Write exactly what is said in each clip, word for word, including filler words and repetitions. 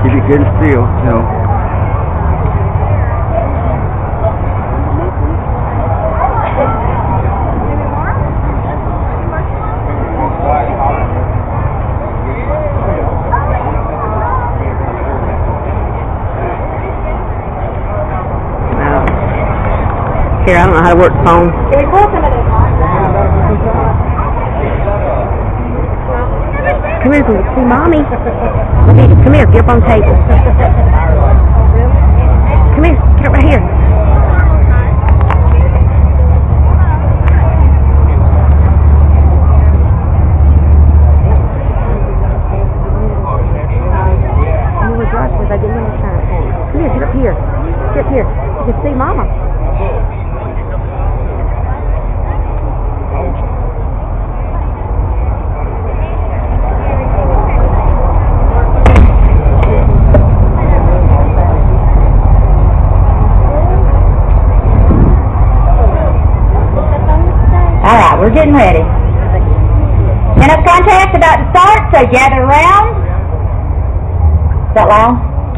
Keep it good and still, you know. Here, I don't know how to work the phone. Can we pull some of this? Come here, see mommy. Come here, get up on the table. Come here, get right here. I'm gonna rush if I get in the time. Come here, get up here. Get up here. You can see mama. Alright, we're getting ready. Tennis contest about to start, so gather around. Is that loud?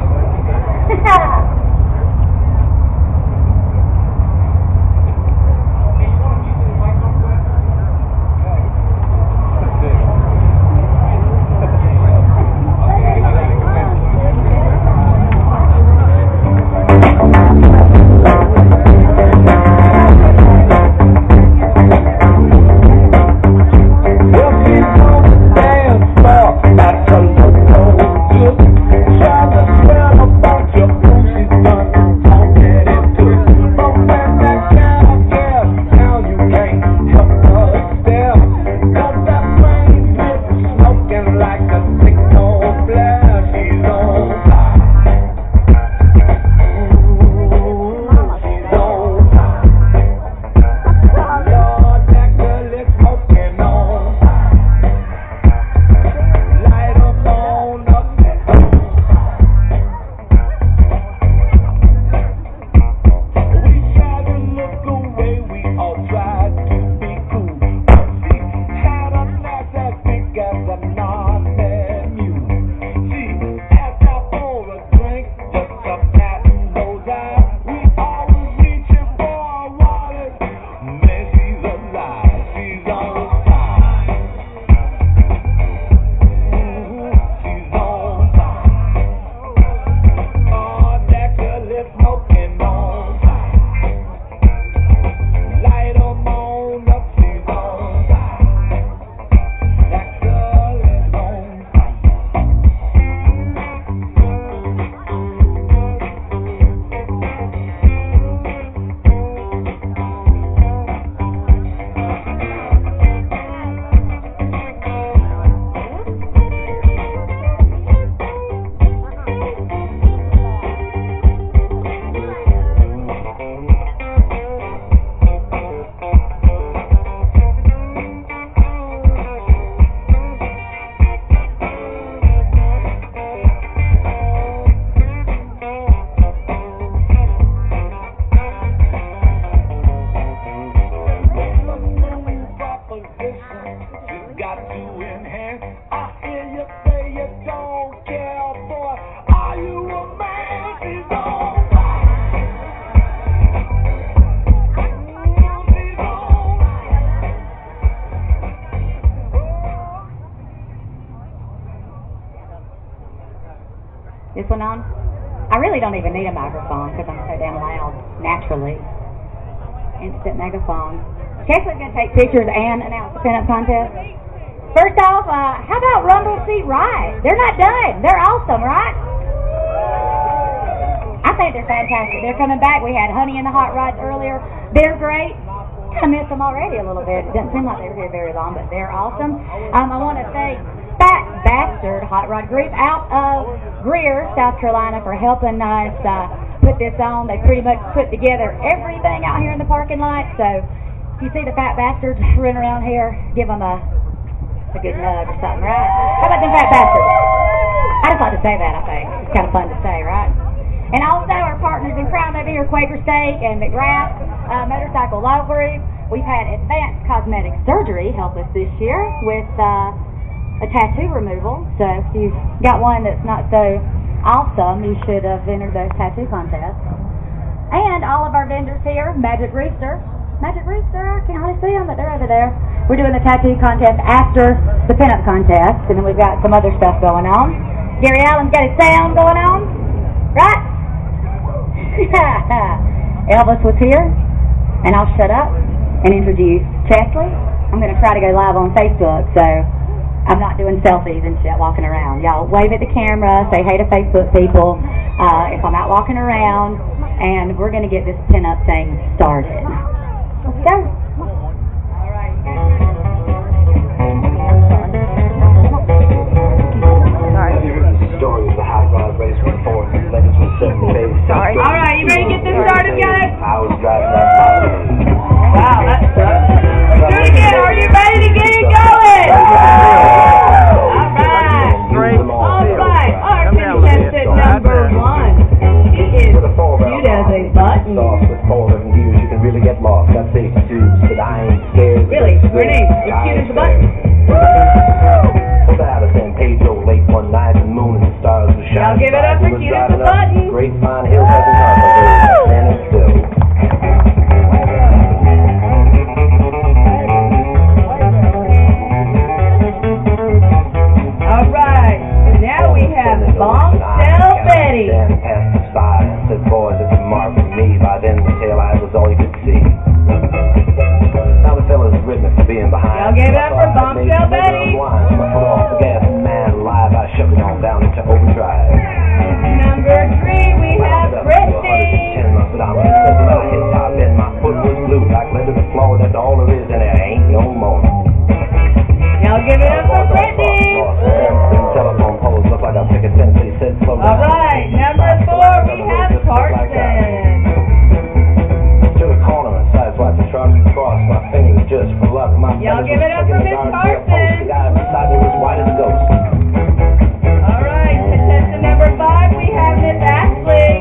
This one on? I really don't even need a microphone because I'm so damn loud, naturally. Instant megaphone. Chesley's going to take pictures and announce the pinup contest. First off, uh, how about Rumble Seat Right? They're not done. They're awesome, right? I think they're fantastic. They're coming back. We had Honey in the Hot Rods earlier. They're great. I miss them already a little bit. It doesn't seem like they were here very long, but they're awesome. Um, I want to thank Fat Bastard Hot Rod Group out of Greer, South Carolina, for helping us uh, put this on. They pretty much put together everything out here in the parking lot. So if you see the Fat Bastards running around here, give them a, a good nug or something, right? How about them Fat Bastards? I just like to say that, I think. It's kind of fun to say, right? And also our partners in crime over here, Quaker Steak and McGrath uh, Motorcycle Law Group. We've had Advanced Cosmetic Surgery help us this year with uh, a tattoo removal. So if you've got one that's not so awesome. You should have entered the tattoo contest. And all of our vendors here, Magic Rooster. Magic Rooster, I can't hardly see them, but they're over there. We're doing the tattoo contest after the pinup contest, and then we've got some other stuff going on. Gary Allen's got his sound going on, right? Elvis was here, and I'll shut up and introduce Chesley. I'm going to try to go live on Facebook, so I'm not doing selfies and shit walking around. Y'all wave at the camera, say hey to Facebook people uh, if I'm out walking around, and we're going to get this pinup thing started. Let's go. All right. Stories of how God raised me forth, legends with seven days. Sorry. All right, you ready to get this started, guys? I was driving that wow, that's tough. Do it again. Are you ready to get it going? All right. All right. Our contestant number one. It is cute as a button. With four different views, you can really get lost. Got big shoes, but I ain't scared. Really? Renee, it's cute as a button. Pulled out of San Pedro late one night, the moon and the stars were shining. Y'all give it up for cute as a button. Great fine hills having conquered, standing still. All right, now we have Bombshell Betty. Stand past the spy and said, boys, it's a mark for me. By then the tail eye was all you could see. Now the fella's rhythmic for being behind. Y'all give it up for Bombshell Betty. My foot off the gas, man alive, I shoved it on down into overdrive. Number three, we have Brittany. My foot was blue, like lead to the floor. That's all there is, and there ain't no more. Y'all give it up for Brittany. Telephone poles look like a picket fence. He said, slow down. All right, number four, we have Carson. To the corner and sideswiped the truck. Crossed my fingers just for luck. My Y'all give it up for Miss Carson. The guy beside me was white as a ghost. All right, contestant number five, we have Miss Ashley.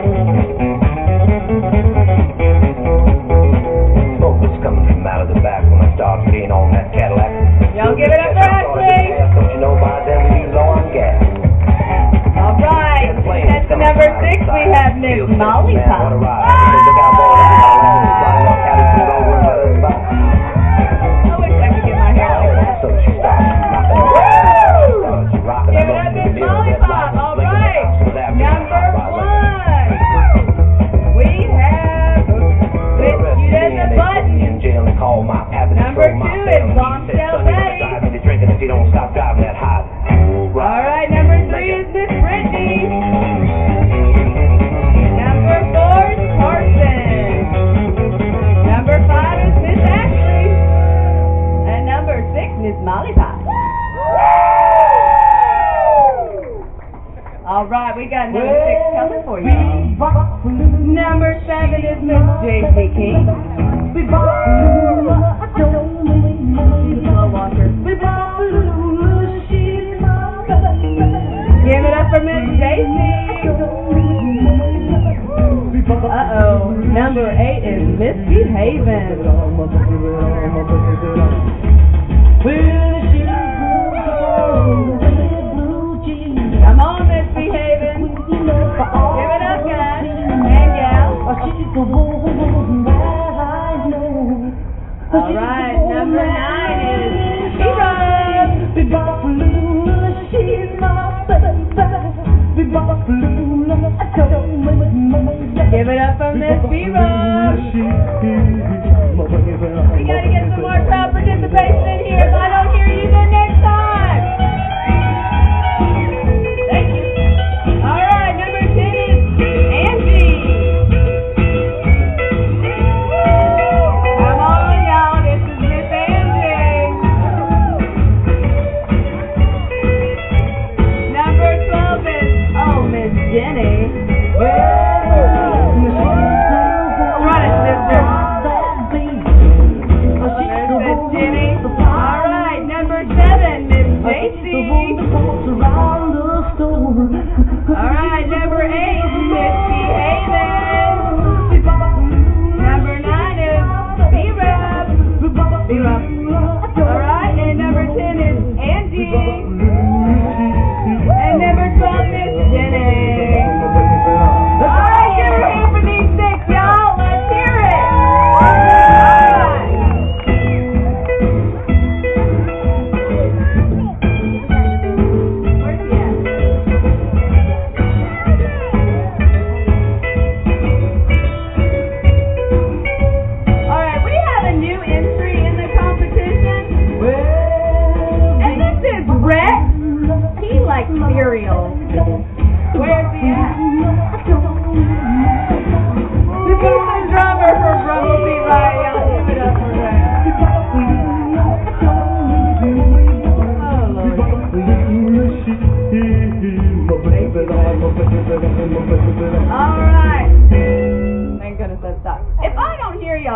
Smoke was coming from out of the back when I started getting on that Cadillac. Y'all give it up for Ashley. Don't you know by then we be low on gas? All right, contestant number six, we have Miss Molly Pop. Look out, boy. I wish I could get my hair like that. So she stopped. Give it up, Miss Molly Pop. All right, number one, we have Miss Cute as a Button. Number two is Bombshell Betty. If you don't stop driving that hot. All right, number three is Miss Brittany. Number four is Carson. Number five is Miss Ashley. And number six, Miss Molly Pop. All right, we got number six coming for you. Number seven is Miss J C King. She's a slow walker. Give it up for Miss J C. Uh-oh. Number eight is Misbehaving. Come on, Misbehaving. Give it up, guys and gals. All right, number nine is Hero. Give it up for Miss Hero.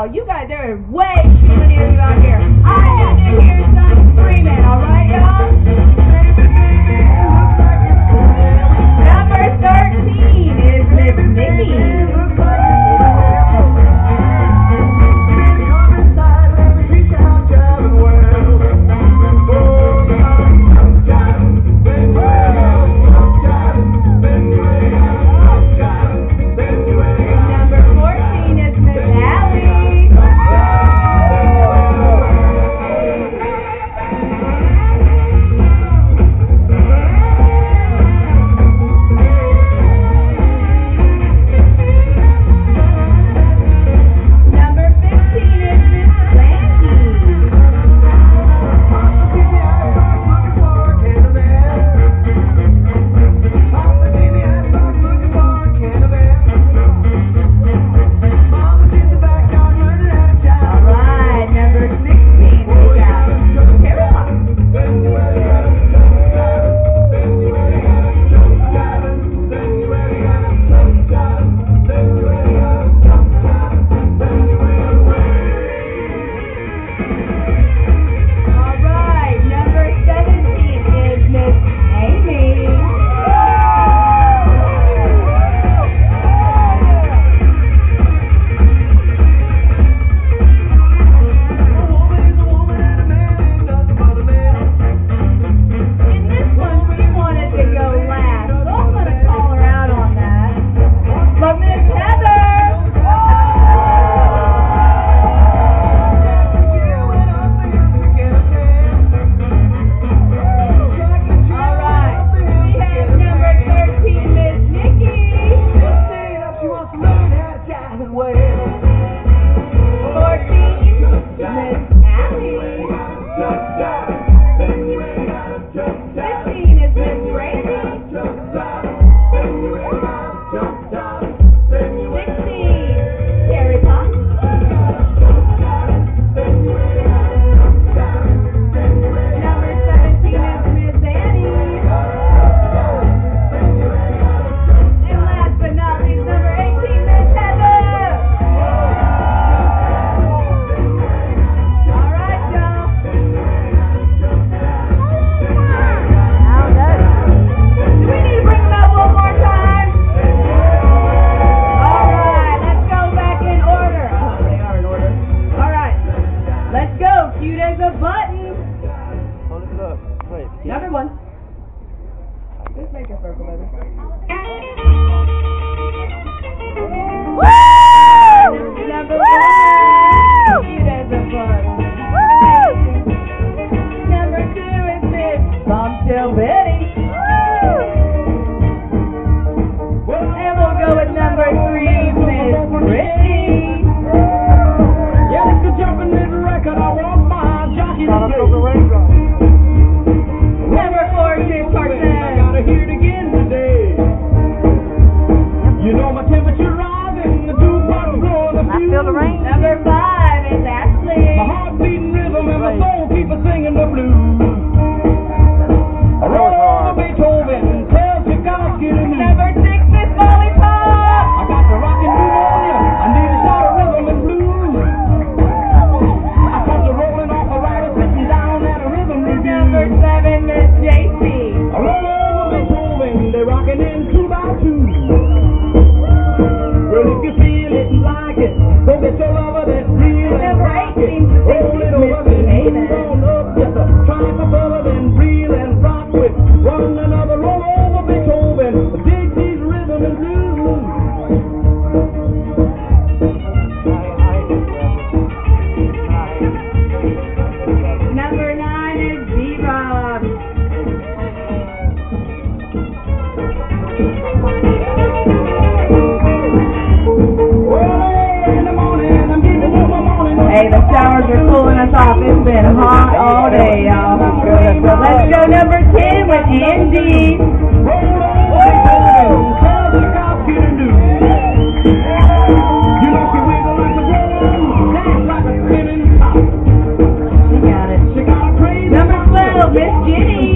y'all. You guys, there are way too many of you out here. I have to hear some screaming, all right, y'all? Number thirteen is Miss Nikki. Hey, the showers are cooling us off. It's been hot all day, y'all. So let's go number ten with Indy. She got it. Number twelve, Miss Jenny.